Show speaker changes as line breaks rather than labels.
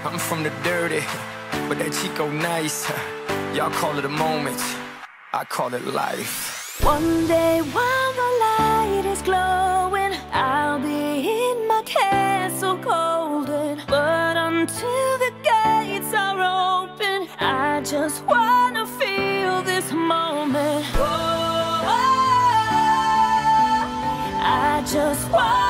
I'm from the dirty, but that Chico nice. Y'all call it a moment, I call it life.
One day while the light is glowing, I'll be in my castle golden. But until the gates are open, I just wanna feel this moment. Oh, I just want